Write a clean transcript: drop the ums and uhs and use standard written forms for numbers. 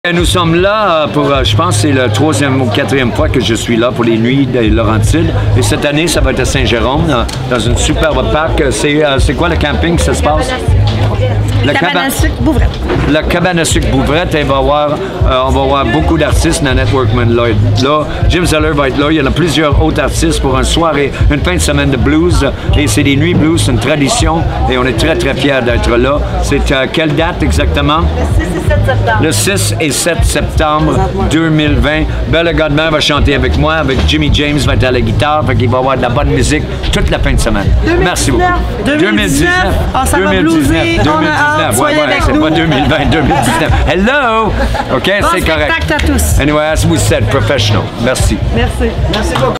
Nous sommes là pour, je pense que c'est la 3e ou 4e fois que je suis là pour les Nuits des Laurentides. Et cette année, ça va être à Saint-Jérôme, dans une superbe parc. C'est quoi le camping que ça se passe? La cabane à sucre Bouvrette. La cabane à sucre Bouvrette. Et on va avoir beaucoup d'artistes dans Networkman Lloyd. Là, Jim Zeller va être là. Il y en a plusieurs autres artistes pour une soirée, une fin de semaine de blues. Et c'est les Nuits Blues, c'est une tradition. Et on est très, très fiers d'être là. C'est quelle date exactement? Le 6 et 7 septembre. Le 6 et 7 septembre 2020. Bella Godman va chanter avec moi, avec Jimmy James va être à la guitare, fait qu'il va y avoir de la bonne musique toute la fin de semaine. 2019, Merci beaucoup. 2019. On s'en va blouser. On a hâte, soyez avec c'est nous. pas 2020, 2019. Hello! OK, Bon c'est correct. spectacle à tous. Anyway, as we said, professional. Merci. Merci. Merci beaucoup.